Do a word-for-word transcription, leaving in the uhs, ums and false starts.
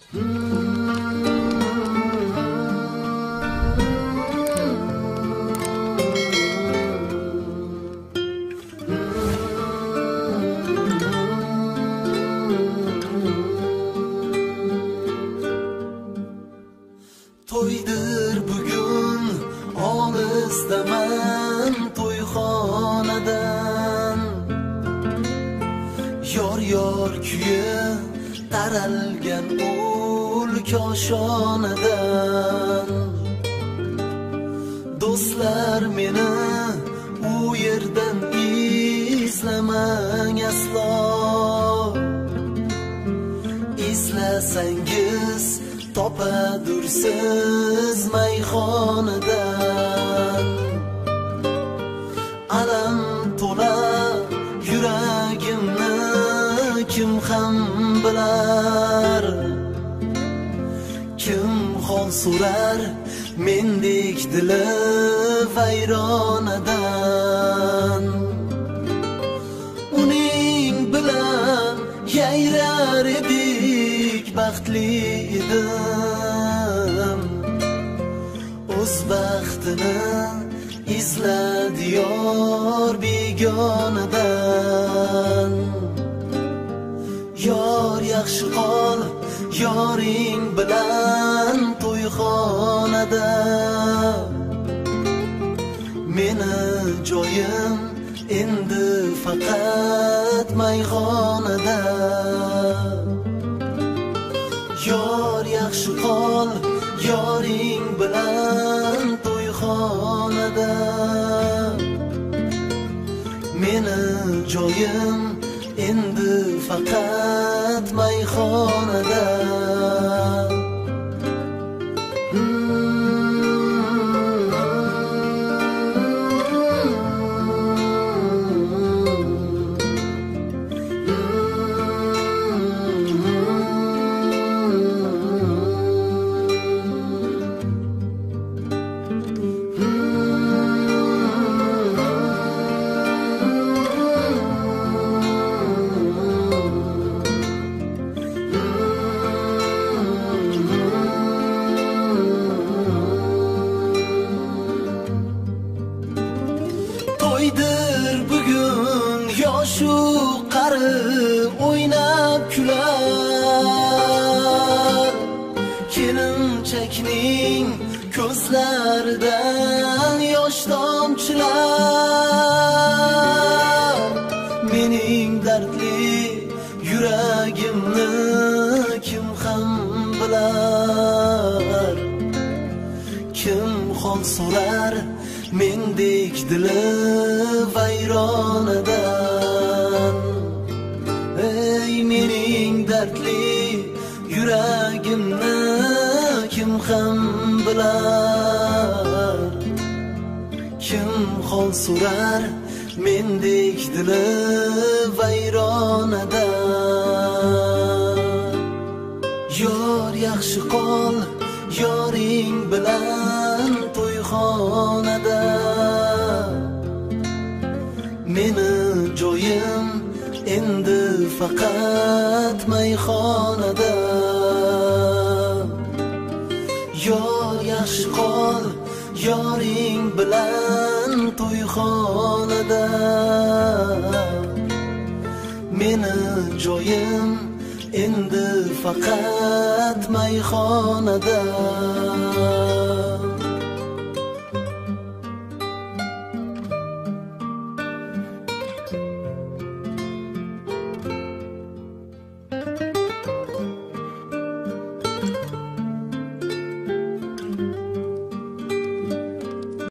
To'ydir bugun olisdaman to'yxonadan, yor yor kuyi taralgan ul koshonadan. Do'stlar meni u yerdan izlamang aslo, izlasangiz topadursiz mayxonadan. Alam to'la yuragimni kim ham bilar, kim hol so'rar mendek dili vayronadan. Uning bilan yayrar edik, baxtli edim. O'z baxtini izladi yor begonadan. Yor yaxshi qol yoring bilan to'yxonada, meni joyim endi faqat mayxonada. Yor yaxshi qol yoring bilan to'yxonada, meni joyim endi faqat mayxonada. To'ydir bugun yoshu qari o'ynab kular, kelinchakning ko'zlaridan yosh tomchilar. Mening dardli yuragimni kim ham bilar, kim hol so'rar mendek dili vayronadan. Ey mening dardli yuragimni kim ham bilar, kim hol so'rar mendek dili vayronadan. Yor yaxshi qol yoring bilan to'yxonada, meni joyim endi faqat mayxonada. Yor yaxshi qol yoring bilan to'yxonada, meni joyim endi faqat mayxonada.